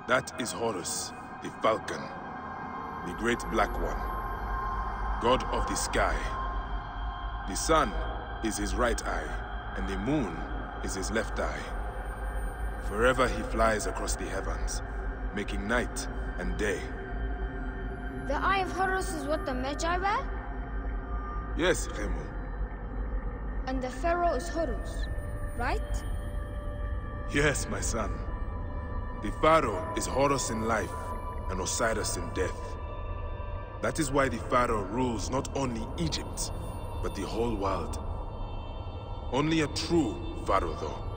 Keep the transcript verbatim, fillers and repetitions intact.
That is Horus, the Falcon, the great black one, god of the sky. The sun is his right eye, and the moon is his left eye. Forever he flies across the heavens, making night and day. The Eye of Horus is what the Magi wear? Yes, Khemu. And the Pharaoh is Horus, right? Yes, my son. The Pharaoh is Horus in life, and Osiris in death. That is why the Pharaoh rules not only Egypt, but the whole world. Only a true Pharaoh, though,